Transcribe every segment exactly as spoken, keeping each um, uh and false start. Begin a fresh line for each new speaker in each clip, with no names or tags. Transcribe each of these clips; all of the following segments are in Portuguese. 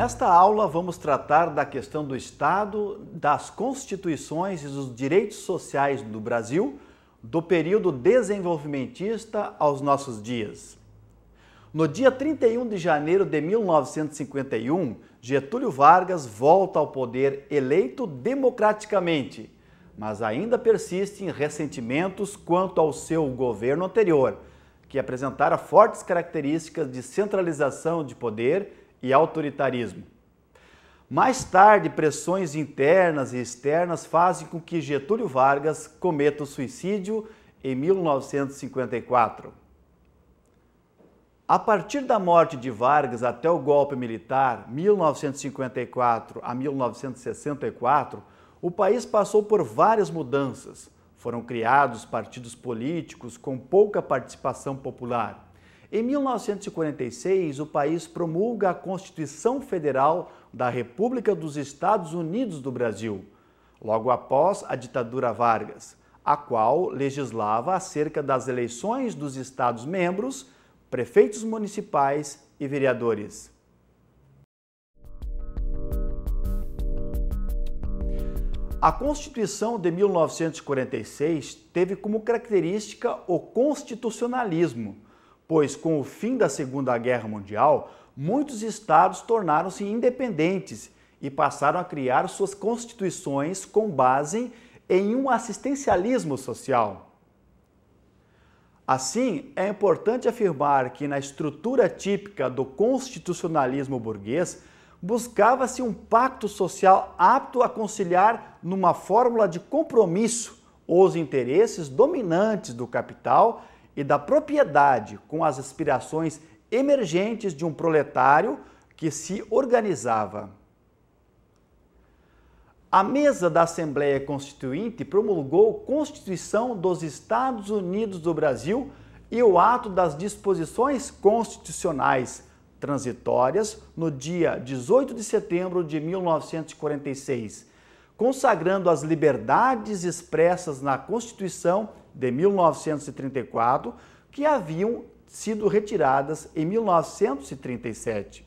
Nesta aula vamos tratar da questão do Estado, das constituições e dos direitos sociais do Brasil, do período desenvolvimentista aos nossos dias. No dia trinta e um de janeiro de mil novecentos e cinquenta e um, Getúlio Vargas volta ao poder eleito democraticamente, mas ainda persistem ressentimentos quanto ao seu governo anterior, que apresentara fortes características de centralização de poder e autoritarismo. Mais tarde, pressões internas e externas fazem com que Getúlio Vargas cometa o suicídio em mil novecentos e cinquenta e quatro. A partir da morte de Vargas até o golpe militar, mil novecentos e cinquenta e quatro a mil novecentos e sessenta e quatro, o país passou por várias mudanças. Foram criados partidos políticos com pouca participação popular. Em mil novecentos e quarenta e seis, o país promulga a Constituição Federal da República dos Estados Unidos do Brasil, logo após a ditadura Vargas, a qual legislava acerca das eleições dos Estados-membros, prefeitos municipais e vereadores. A Constituição de mil novecentos e quarenta e seis teve como característica o constitucionalismo, pois com o fim da Segunda Guerra Mundial, muitos estados tornaram-se independentes e passaram a criar suas constituições com base em um assistencialismo social. Assim, é importante afirmar que na estrutura típica do constitucionalismo burguês, buscava-se um pacto social apto a conciliar numa fórmula de compromisso os interesses dominantes do capital e da propriedade com as aspirações emergentes de um proletário que se organizava. A mesa da Assembleia Constituinte promulgou a Constituição dos Estados Unidos do Brasil e o ato das disposições constitucionais transitórias no dia dezoito de setembro de mil novecentos e quarenta e seis, consagrando as liberdades expressas na Constituição de mil novecentos e trinta e quatro, que haviam sido retiradas em mil novecentos e trinta e sete.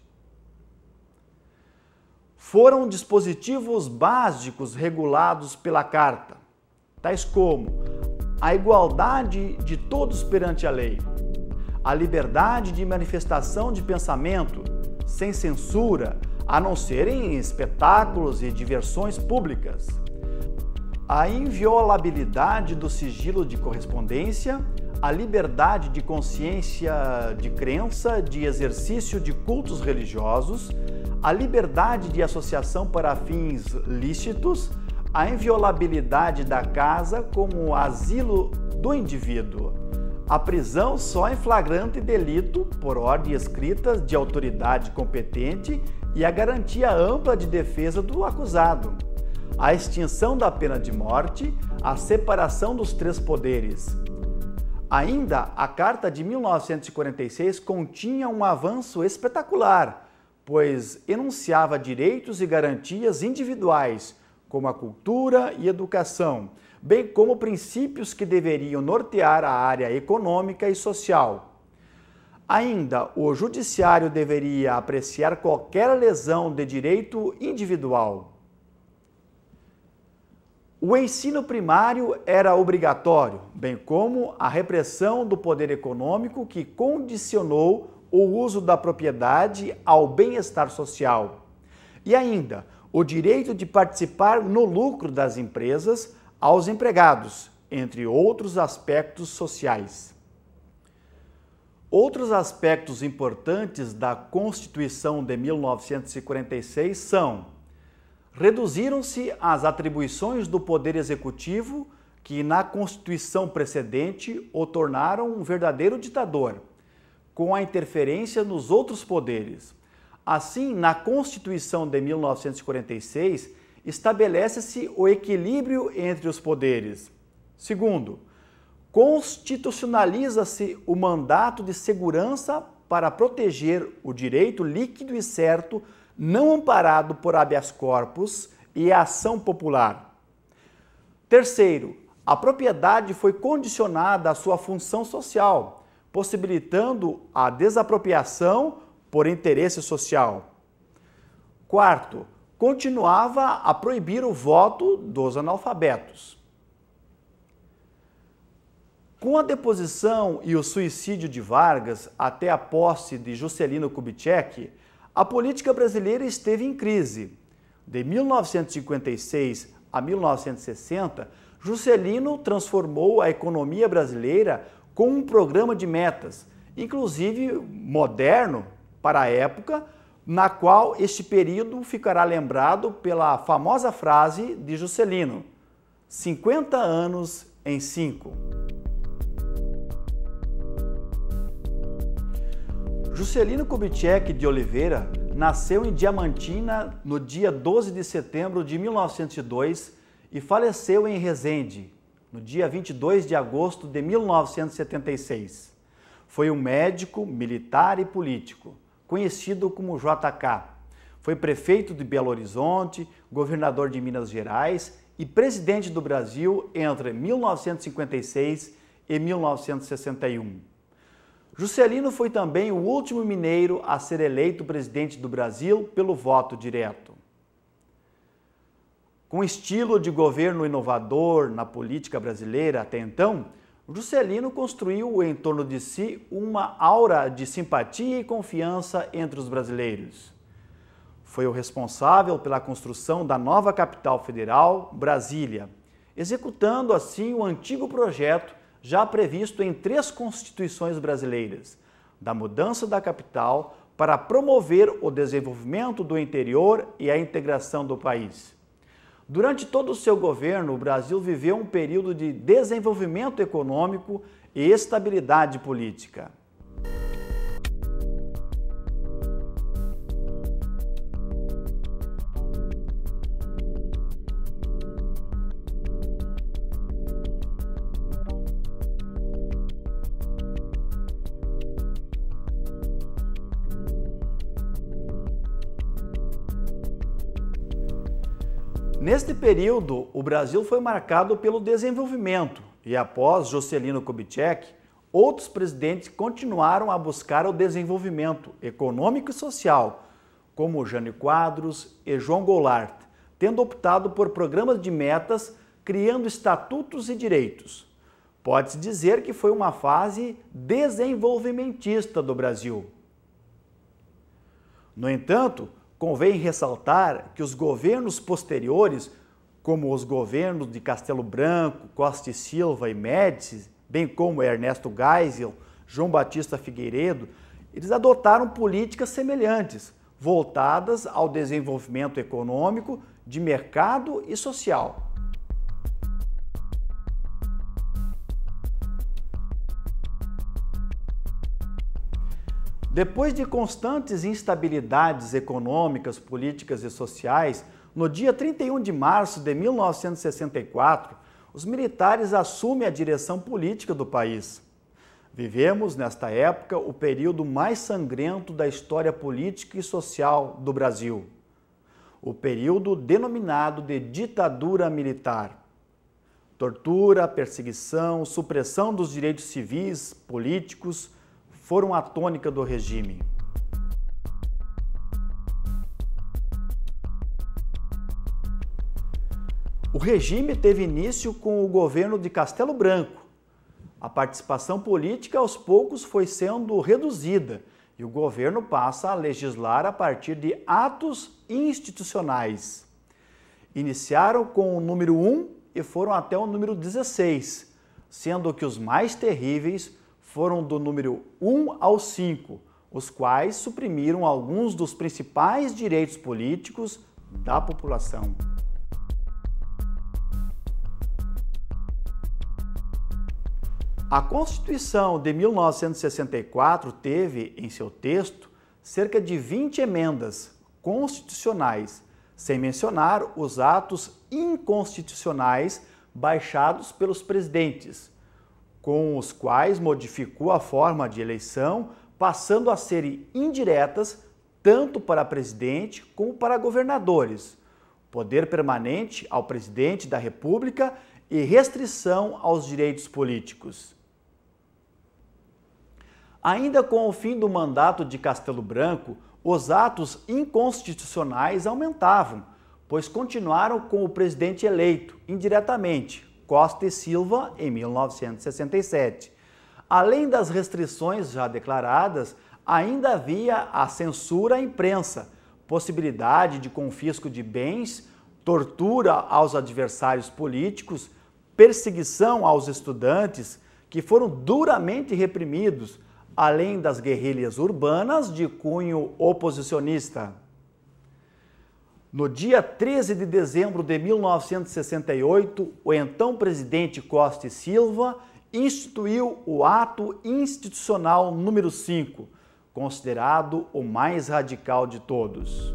Foram dispositivos básicos regulados pela Carta, tais como a igualdade de todos perante a lei, a liberdade de manifestação de pensamento, sem censura, a não ser em espetáculos e diversões públicas, a inviolabilidade do sigilo de correspondência, a liberdade de consciência de crença, de exercício de cultos religiosos, a liberdade de associação para fins lícitos, a inviolabilidade da casa como asilo do indivíduo, a prisão só em flagrante delito por ordem escrita de autoridade competente e a garantia ampla de defesa do acusado, a extinção da pena de morte, a separação dos três poderes. Ainda, a Carta de mil novecentos e quarenta e seis continha um avanço espetacular, pois enunciava direitos e garantias individuais, como a cultura e educação, bem como princípios que deveriam nortear a área econômica e social. Ainda, o judiciário deveria apreciar qualquer lesão de direito individual. O ensino primário era obrigatório, bem como a repressão do poder econômico que condicionou o uso da propriedade ao bem-estar social. E ainda, o direito de participar no lucro das empresas aos empregados, entre outros aspectos sociais. Outros aspectos importantes da Constituição de mil novecentos e quarenta e seis são: reduziram-se as atribuições do Poder Executivo, que na Constituição precedente o tornaram um verdadeiro ditador, com a interferência nos outros poderes. Assim, na Constituição de mil novecentos e quarenta e seis, estabelece-se o equilíbrio entre os poderes. Segundo, constitucionaliza-se o mandato de segurança para proteger o direito líquido e certo não amparado por habeas corpus e a ação popular. Terceiro, a propriedade foi condicionada à sua função social, possibilitando a desapropriação por interesse social. Quarto, continuava a proibir o voto dos analfabetos. Com a deposição e o suicídio de Vargas até a posse de Juscelino Kubitschek, a política brasileira esteve em crise. De mil novecentos e cinquenta e seis a mil novecentos e sessenta, Juscelino transformou a economia brasileira com um programa de metas, inclusive moderno para a época, na qual este período ficará lembrado pela famosa frase de Juscelino: cinquenta anos em cinco. Juscelino Kubitschek de Oliveira nasceu em Diamantina no dia doze de setembro de mil novecentos e dois e faleceu em Resende no dia vinte e dois de agosto de mil novecentos e setenta e seis. Foi um médico, militar e político, conhecido como J K. Foi prefeito de Belo Horizonte, governador de Minas Gerais e presidente do Brasil entre mil novecentos e cinquenta e seis e mil novecentos e sessenta e um. Juscelino foi também o último mineiro a ser eleito presidente do Brasil pelo voto direto. Com estilo de governo inovador na política brasileira até então, Juscelino construiu em torno de si uma aura de simpatia e confiança entre os brasileiros. Foi o responsável pela construção da nova capital federal, Brasília, executando assim o antigo projeto já previsto em três constituições brasileiras, da mudança da capital para promover o desenvolvimento do interior e a integração do país. Durante todo o seu governo, o Brasil viveu um período de desenvolvimento econômico e estabilidade política. Neste período, o Brasil foi marcado pelo desenvolvimento e, após Juscelino Kubitschek, outros presidentes continuaram a buscar o desenvolvimento econômico e social, como Jânio Quadros e João Goulart, tendo optado por programas de metas, criando estatutos e direitos. Pode-se dizer que foi uma fase desenvolvimentista do Brasil. No entanto, convém ressaltar que os governos posteriores, como os governos de Castelo Branco, Costa e Silva e Médici, bem como Ernesto Geisel, João Batista Figueiredo, eles adotaram políticas semelhantes, voltadas ao desenvolvimento econômico, de mercado e social. Depois de constantes instabilidades econômicas, políticas e sociais, no dia trinta e um de março de mil novecentos e sessenta e quatro, os militares assumem a direção política do país. Vivemos, nesta época, o período mais sangrento da história política e social do Brasil, o período denominado de ditadura militar. Tortura, perseguição, supressão dos direitos civis, políticos, foram a tônica do regime. O regime teve início com o governo de Castelo Branco. A participação política aos poucos foi sendo reduzida e o governo passa a legislar a partir de atos institucionais. Iniciaram com o número um e foram até o número dezesseis, sendo que os mais terríveis foram do número um ao cinco, os quais suprimiram alguns dos principais direitos políticos da população. A Constituição de mil novecentos e sessenta e quatro teve, em seu texto, cerca de vinte emendas constitucionais, sem mencionar os atos inconstitucionais baixados pelos presidentes, com os quais modificou a forma de eleição, passando a serem indiretas tanto para presidente como para governadores, poder permanente ao presidente da República e restrição aos direitos políticos. Ainda com o fim do mandato de Castelo Branco, os atos inconstitucionais aumentavam, pois continuaram com o presidente eleito, indiretamente, Costa e Silva, em mil novecentos e sessenta e sete. Além das restrições já declaradas, ainda havia a censura à imprensa, possibilidade de confisco de bens, tortura aos adversários políticos, perseguição aos estudantes, que foram duramente reprimidos, além das guerrilhas urbanas de cunho oposicionista. No dia treze de dezembro de mil novecentos e sessenta e oito, o então presidente Costa e Silva instituiu o Ato Institucional número cinco, considerado o mais radical de todos.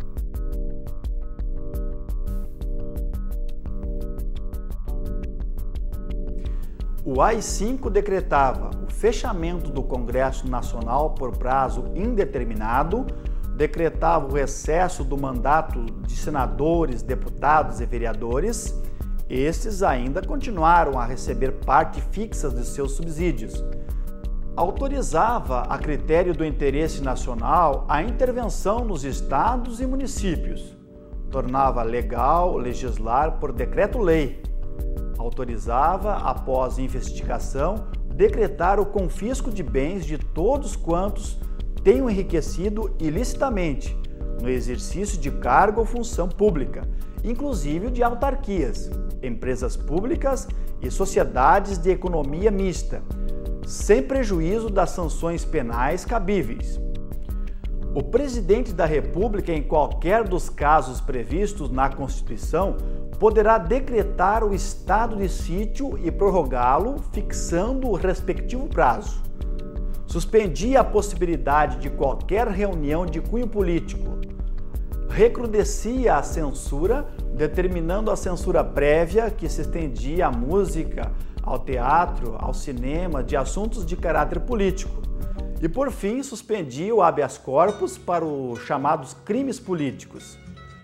O A I cinco decretava o fechamento do Congresso Nacional por prazo indeterminado, decretava o recesso do mandato de senadores, deputados e vereadores. Estes ainda continuaram a receber parte fixa de seus subsídios. Autorizava, a critério do interesse nacional, a intervenção nos estados e municípios. Tornava legal legislar por decreto-lei. Autorizava, após investigação, decretar o confisco de bens de todos quantos tenham enriquecido ilicitamente no exercício de cargo ou função pública, inclusive de autarquias, empresas públicas e sociedades de economia mista, sem prejuízo das sanções penais cabíveis. O presidente da República, em qualquer dos casos previstos na Constituição, poderá decretar o estado de sítio e prorrogá-lo, fixando o respectivo prazo. Suspendia a possibilidade de qualquer reunião de cunho político. Recrudescia a censura, determinando a censura prévia que se estendia à música, ao teatro, ao cinema, de assuntos de caráter político. E, por fim, suspendia o habeas corpus para os chamados crimes políticos.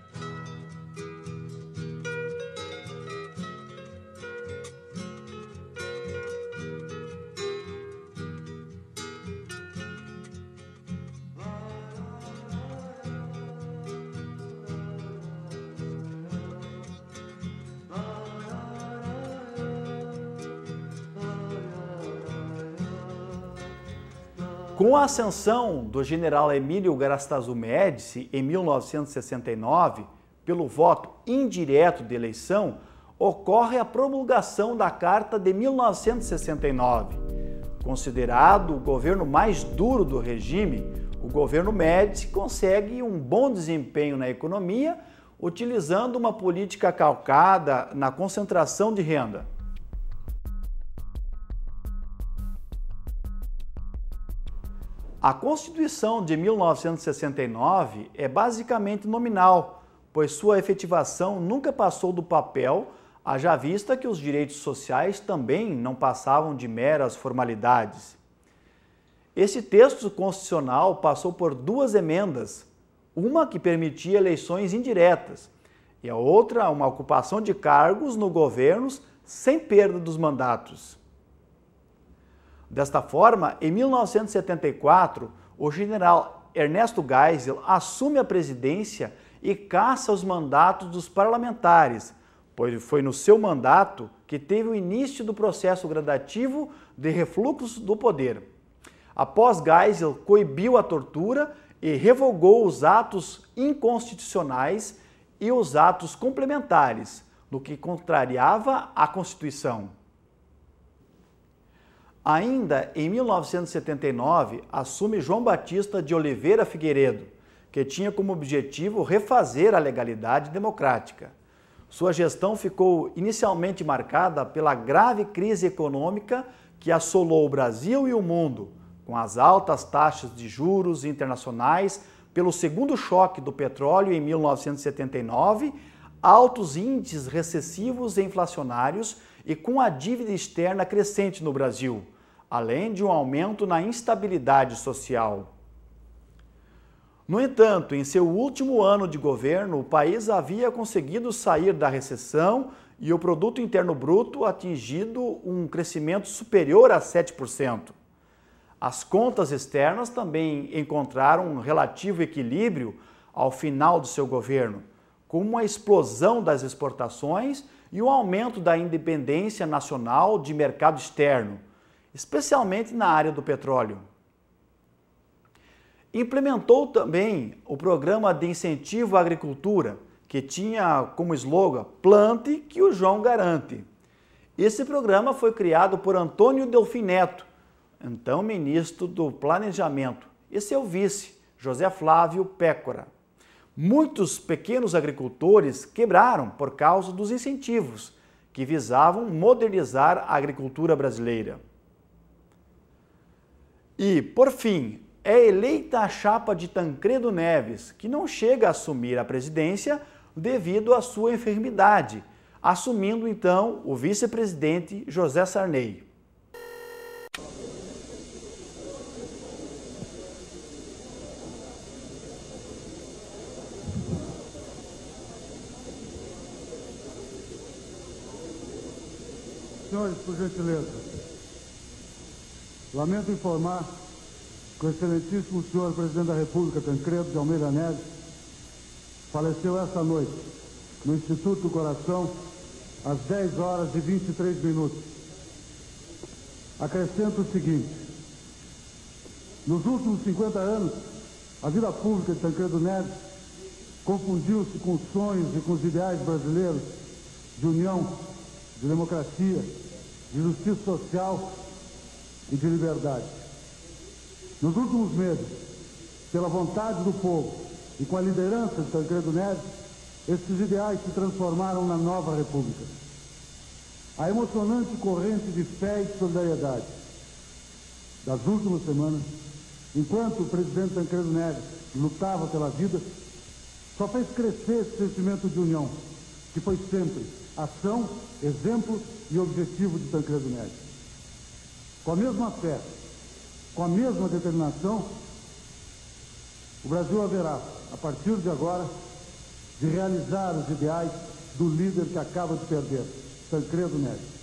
Com a ascensão do general Emílio Garrastazu Médici, em mil novecentos e sessenta e nove, pelo voto indireto de eleição, ocorre a promulgação da Carta de mil novecentos e sessenta e nove. Considerado o governo mais duro do regime, o governo Médici consegue um bom desempenho na economia, utilizando uma política calcada na concentração de renda. A Constituição de mil novecentos e sessenta e nove é basicamente nominal, pois sua efetivação nunca passou do papel, haja vista que os direitos sociais também não passavam de meras formalidades. Esse texto constitucional passou por duas emendas, uma que permitia eleições indiretas e a outra uma ocupação de cargos no governo sem perda dos mandatos. Desta forma, em mil novecentos e setenta e quatro, o general Ernesto Geisel assume a presidência e caça os mandatos dos parlamentares, pois foi no seu mandato que teve o início do processo gradativo de refluxo do poder. Após Geisel, coibiu a tortura e revogou os atos inconstitucionais e os atos complementares, no que contrariava a Constituição. Ainda em mil novecentos e setenta e nove, assume João Batista de Oliveira Figueiredo, que tinha como objetivo refazer a legalidade democrática. Sua gestão ficou inicialmente marcada pela grave crise econômica que assolou o Brasil e o mundo, com as altas taxas de juros internacionais, pelo segundo choque do petróleo em mil novecentos e setenta e nove, altos índices recessivos e inflacionários e com a dívida externa crescente no Brasil, além de um aumento na instabilidade social. No entanto, em seu último ano de governo, o país havia conseguido sair da recessão e o produto interno bruto atingido um crescimento superior a sete por cento. As contas externas também encontraram um relativo equilíbrio ao final do seu governo, com uma explosão das exportações e um aumento da independência nacional de mercado externo, especialmente na área do petróleo. Implementou também o Programa de Incentivo à Agricultura, que tinha como slogan "Plante que o João garante". Esse programa foi criado por Antônio Delfim Neto, então ministro do Planejamento, e seu vice, José Flávio Pécora. Muitos pequenos agricultores quebraram por causa dos incentivos, que visavam modernizar a agricultura brasileira. E, por fim, é eleita a chapa de Tancredo Neves, que não chega a assumir a presidência devido à sua enfermidade, assumindo então o vice-presidente José Sarney.
Senhores, por gentileza, lamento informar que o excelentíssimo senhor presidente da República, Tancredo de Almeida Neves, faleceu esta noite no Instituto do Coração às dez horas e vinte e três minutos. Acrescento o seguinte: nos últimos cinquenta anos, a vida pública de Tancredo Neves confundiu-se com os sonhos e com os ideais brasileiros de união, de democracia, de justiça social e de liberdade. Nos últimos meses, pela vontade do povo e com a liderança de Tancredo Neves, esses ideais se transformaram na nova República. A emocionante corrente de fé e solidariedade das últimas semanas, enquanto o presidente Tancredo Neves lutava pela vida, só fez crescer esse sentimento de união, que foi sempre ação, exemplo e objetivo de Tancredo Neves. Com a mesma fé, com a mesma determinação, o Brasil haverá, a partir de agora, de realizar os ideais do líder que acaba de perder, Tancredo Neves.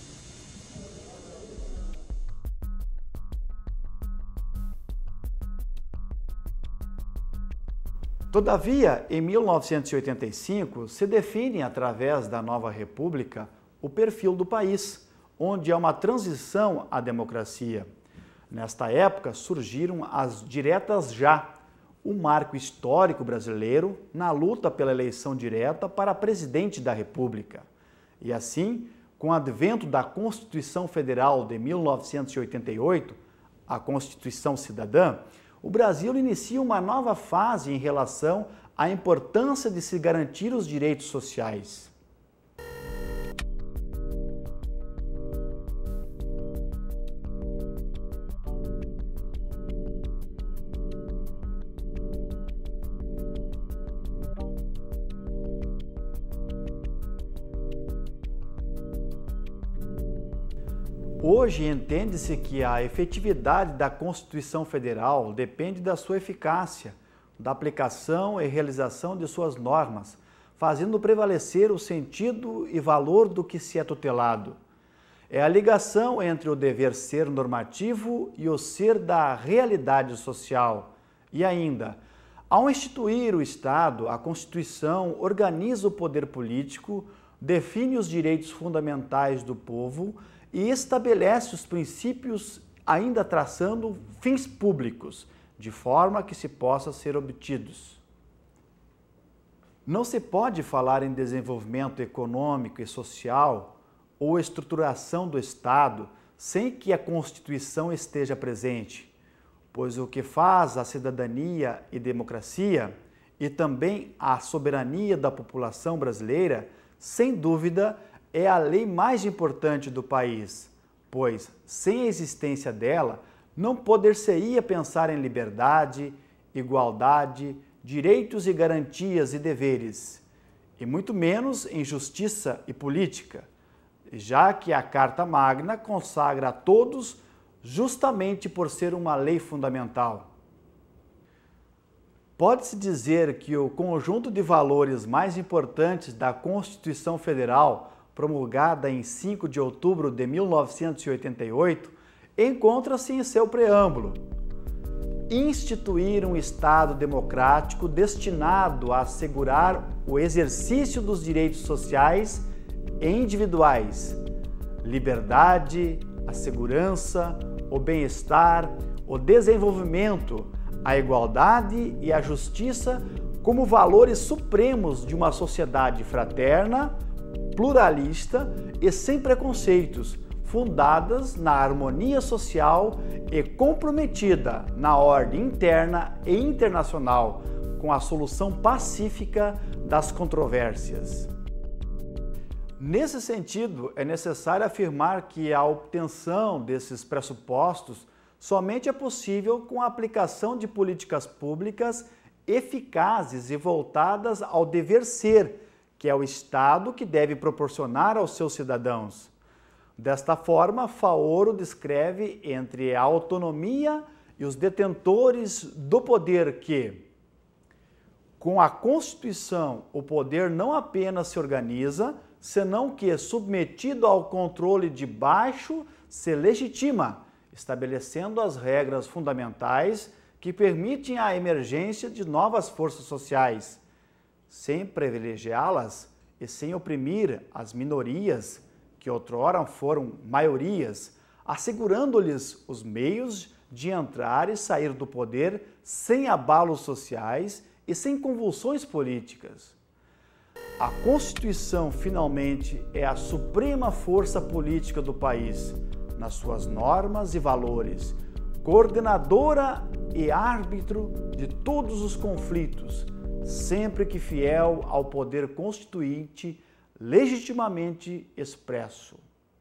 Todavia, em mil novecentos e oitenta e cinco, se define, através da nova república, o perfil do país, onde há uma transição à democracia. Nesta época, surgiram as diretas já, o marco histórico brasileiro na luta pela eleição direta para presidente da República. E assim, com o advento da Constituição Federal de mil novecentos e oitenta e oito, a Constituição Cidadã, o Brasil inicia uma nova fase em relação à importância de se garantir os direitos sociais. Hoje entende-se que a efetividade da Constituição Federal depende da sua eficácia, da aplicação e realização de suas normas, fazendo prevalecer o sentido e valor do que se é tutelado. É a ligação entre o dever ser normativo e o ser da realidade social. E ainda, ao instituir o Estado, a Constituição organiza o poder político, define os direitos fundamentais do povo e estabelece os princípios, ainda traçando fins públicos, de forma que se possa ser obtidos. Não se pode falar em desenvolvimento econômico e social ou estruturação do Estado sem que a Constituição esteja presente, pois o que faz a cidadania e democracia e também a soberania da população brasileira, sem dúvida, é a lei mais importante do país, pois, sem a existência dela, não poder-se-ia pensar em liberdade, igualdade, direitos e garantias e deveres, e muito menos em justiça e política, já que a Carta Magna consagra a todos justamente por ser uma lei fundamental. Pode-se dizer que o conjunto de valores mais importantes da Constituição Federal, promulgada em cinco de outubro de mil novecentos e oitenta e oito, encontra-se em seu preâmbulo: instituir um Estado democrático destinado a assegurar o exercício dos direitos sociais e individuais, liberdade, a segurança, o bem-estar, o desenvolvimento, a igualdade e a justiça como valores supremos de uma sociedade fraterna, pluralista e sem preconceitos, fundadas na harmonia social e comprometida na ordem interna e internacional com a solução pacífica das controvérsias. Nesse sentido, é necessário afirmar que a obtenção desses pressupostos somente é possível com a aplicação de políticas públicas eficazes e voltadas ao dever ser, que é o Estado que deve proporcionar aos seus cidadãos. Desta forma, Faoro descreve entre a autonomia e os detentores do poder que, com a Constituição, o poder não apenas se organiza, senão que, submetido ao controle de baixo, se legitima, estabelecendo as regras fundamentais que permitem a emergência de novas forças sociais, sem privilegiá-las e sem oprimir as minorias, que outrora foram maiorias, assegurando-lhes os meios de entrar e sair do poder sem abalos sociais e sem convulsões políticas. A Constituição, finalmente, é a suprema força política do país, nas suas normas e valores, coordenadora e árbitro de todos os conflitos, sempre que fiel ao poder constituinte legitimamente expresso.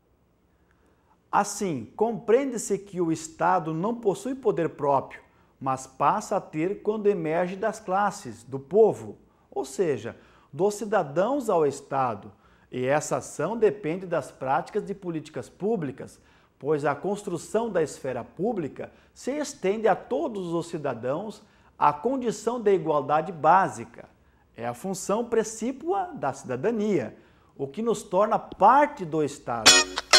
Assim, compreende-se que o Estado não possui poder próprio, mas passa a ter quando emerge das classes, do povo, ou seja, dos cidadãos ao Estado, e essa ação depende das práticas de políticas públicas, pois a construção da esfera pública se estende a todos os cidadãos à condição de igualdade básica. É a função precípua da cidadania, o que nos torna parte do Estado.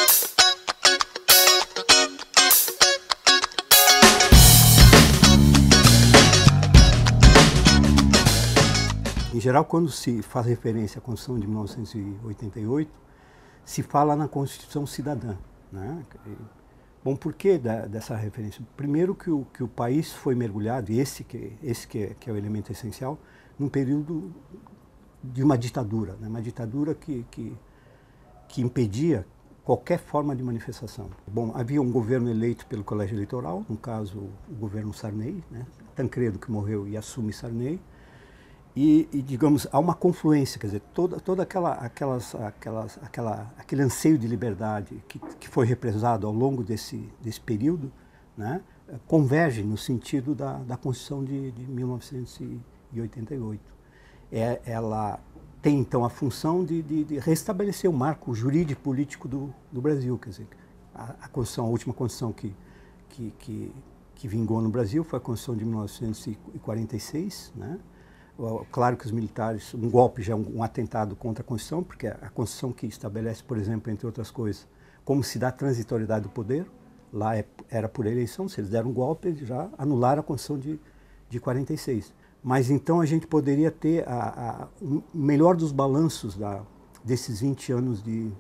Em geral, quando se faz referência à Constituição de mil novecentos e oitenta e oito, se fala na Constituição Cidadã, né? Bom, por que da, dessa referência? Primeiro que o, que o país foi mergulhado, e esse, que, esse que, é, que é o elemento essencial, num período de uma ditadura, né? Uma ditadura que, que, que impedia qualquer forma de manifestação. Bom, havia um governo eleito pelo colégio eleitoral, no caso o governo Sarney, né? Tancredo que morreu e assume Sarney, e, e digamos, há uma confluência, quer dizer, toda, toda aquela, aquelas, aquelas, aquela, aquele anseio de liberdade que, que foi represado ao longo desse, desse período, né? Converge no sentido da, da Constituição de, de mil novecentos e oitenta e oito. É, ela tem, então, a função de, de, de restabelecer o marco jurídico político do, do Brasil. Quer dizer, a, a, Constituição, a última Constituição que, que, que, que vingou no Brasil foi a Constituição de mil novecentos e quarenta e seis. Né? Claro que os militares, um golpe já é um, um atentado contra a Constituição, porque a Constituição que estabelece, por exemplo, entre outras coisas, como se dá a transitoriedade do poder, lá é, era por eleição, se eles deram um golpe, eles já anularam a Constituição de, de quarenta e seis. Mas então a gente poderia ter a, a, o melhor dos balanços da, desses vinte anos de,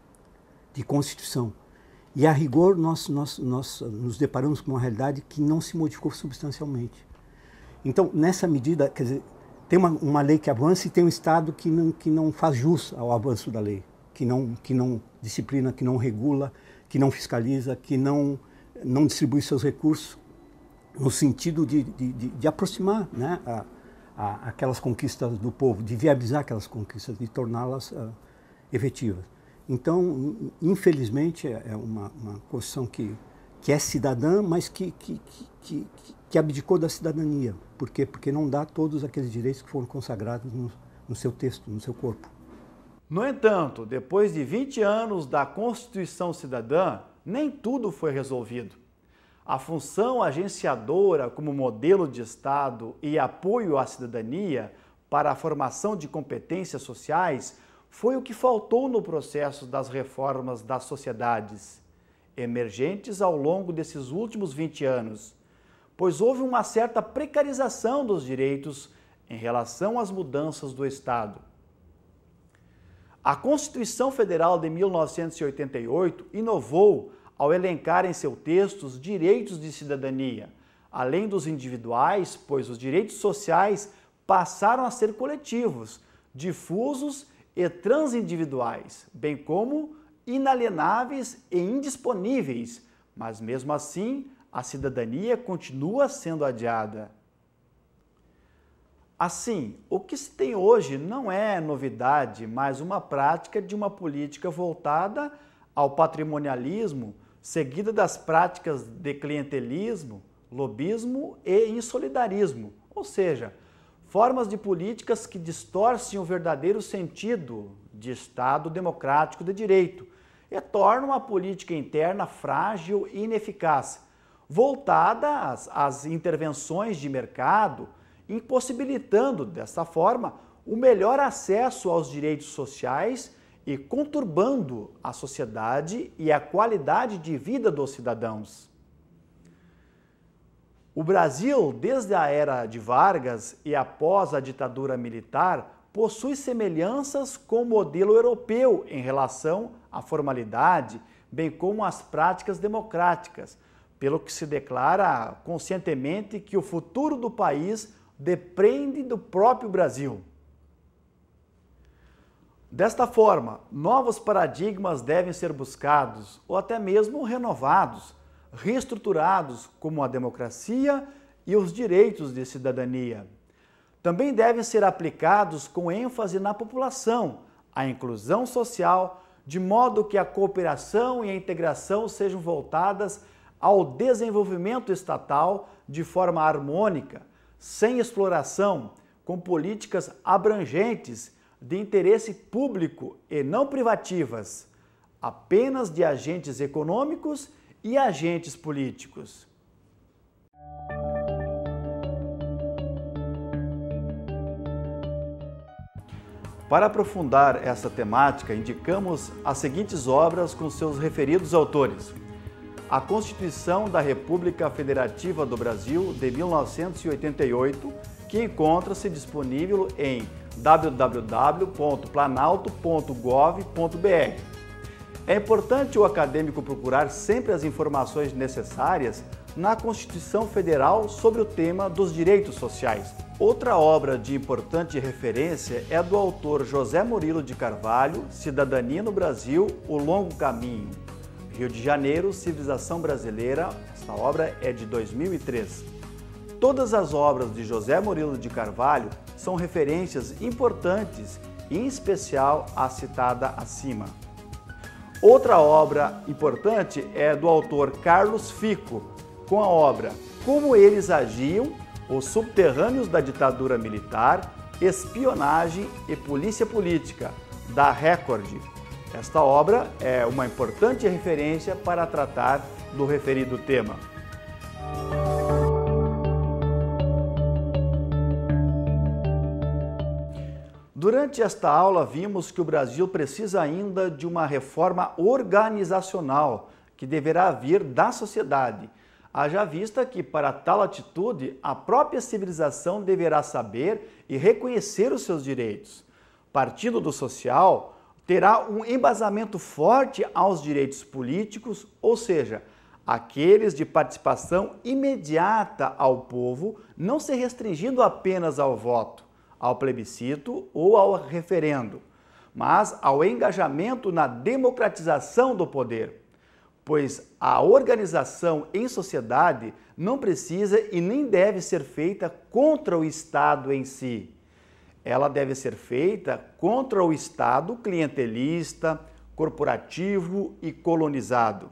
de Constituição. E a rigor nós, nós, nós nos deparamos com uma realidade que não se modificou substancialmente. Então, nessa medida, quer dizer, tem uma, uma lei que avança e tem um Estado que não, que não faz jus ao avanço da lei, que não, que não disciplina, que não regula, que não fiscaliza, que não, não distribui seus recursos no sentido de, de, de, de aproximar, né, a, a, aquelas conquistas do povo, de viabilizar aquelas conquistas, de torná-las uh, efetivas. Então, infelizmente, é uma, uma Constituição que, que é cidadã, mas que, que, que, que, que abdicou da cidadania. Por quê? Porque não dá todos aqueles direitos que foram consagrados no, no seu texto, no seu corpo.
No entanto, depois de vinte anos da Constituição Cidadã, nem tudo foi resolvido. A função agenciadora como modelo de Estado e apoio à cidadania para a formação de competências sociais foi o que faltou no processo das reformas das sociedades. emergentes ao longo desses últimos vinte anos, pois houve uma certa precarização dos direitos em relação às mudanças do Estado. A Constituição Federal de mil novecentos e oitenta e oito inovou ao elencar em seu texto os direitos de cidadania, além dos individuais, pois os direitos sociais passaram a ser coletivos, difusos e transindividuais, bem como inalienáveis e indisponíveis, mas mesmo assim a cidadania continua sendo adiada. Assim, o que se tem hoje não é novidade, mas uma prática de uma política voltada ao patrimonialismo, seguida das práticas de clientelismo, lobismo e insolidarismo, ou seja, formas de políticas que distorcem o verdadeiro sentido de Estado democrático de direito e tornam a política interna frágil e ineficaz, voltada às, às intervenções de mercado, impossibilitando, dessa forma, o melhor acesso aos direitos sociais e conturbando a sociedade e a qualidade de vida dos cidadãos. O Brasil, desde a era de Vargas e após a ditadura militar, possui semelhanças com o modelo europeu em relação à formalidade, bem como às práticas democráticas, pelo que se declara conscientemente que o futuro do país depende do próprio Brasil. Desta forma, novos paradigmas devem ser buscados ou até mesmo renovados, reestruturados como a democracia e os direitos de cidadania. Também devem ser aplicados com ênfase na população, a inclusão social, de modo que a cooperação e a integração sejam voltadas ao desenvolvimento estatal de forma harmônica, sem exploração, com políticas abrangentes de interesse público e não privativas, apenas de agentes econômicos e agentes políticos. Para aprofundar essa temática, indicamos as seguintes obras com seus referidos autores: A Constituição da República Federativa do Brasil, de mil novecentos e oitenta e oito, que encontra-se disponível em w w w ponto planalto ponto gov ponto b r. É importante o acadêmico procurar sempre as informações necessárias na Constituição Federal sobre o tema dos direitos sociais. Outra obra de importante referência é do autor José Murilo de Carvalho, Cidadania no Brasil, O Longo Caminho. Rio de Janeiro, Civilização Brasileira. Esta obra é de dois mil e três. Todas as obras de José Murilo de Carvalho são referências importantes, em especial a citada acima. Outra obra importante é do autor Carlos Fico, com a obra Como Eles Agiam, os Subterrâneos da Ditadura Militar, Espionagem e Polícia Política, da Record. Esta obra é uma importante referência para tratar do referido tema. Durante esta aula, vimos que o Brasil precisa ainda de uma reforma organizacional que deverá vir da sociedade, haja vista que, para tal atitude, a própria civilização deverá saber e reconhecer os seus direitos. Partindo do social terá um embasamento forte aos direitos políticos, ou seja, aqueles de participação imediata ao povo, não se restringindo apenas ao voto, ao plebiscito ou ao referendo, mas ao engajamento na democratização do poder, pois a organização em sociedade não precisa e nem deve ser feita contra o Estado em si. Ela deve ser feita contra o Estado clientelista, corporativo e colonizado.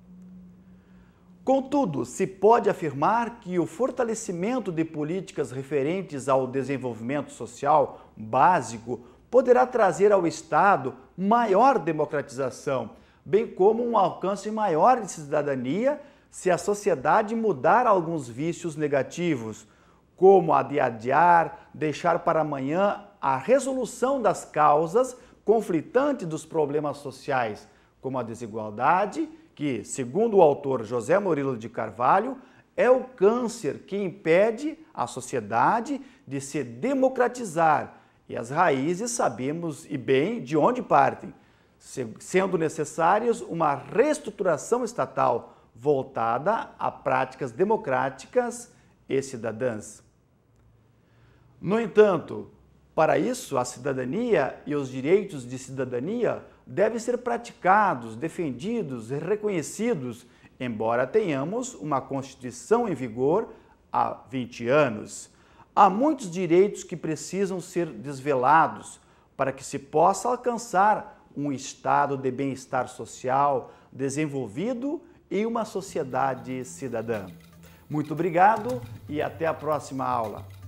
Contudo, se pode afirmar que o fortalecimento de políticas referentes ao desenvolvimento social básico poderá trazer ao Estado maior democratização, bem como um alcance maior de cidadania se a sociedade mudar alguns vícios negativos, como a de adiar, deixar para amanhã a resolução das causas conflitantes dos problemas sociais, como a desigualdade, que que, segundo o autor José Murilo de Carvalho, é o câncer que impede a sociedade de se democratizar, e as raízes sabemos e bem de onde partem, sendo necessárias uma reestruturação estatal voltada a práticas democráticas e cidadãs. No entanto, para isso, a cidadania e os direitos de cidadania devem ser praticados, defendidos e reconhecidos, embora tenhamos uma Constituição em vigor há vinte anos. Há muitos direitos que precisam ser desvelados para que se possa alcançar um estado de bem-estar social desenvolvido e uma sociedade cidadã. Muito obrigado e até a próxima aula.